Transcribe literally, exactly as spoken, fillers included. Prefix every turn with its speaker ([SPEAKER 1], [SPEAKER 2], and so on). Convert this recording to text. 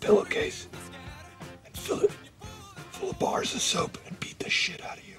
[SPEAKER 1] pillowcase and fill it full of bars of soap and beat the shit out of you.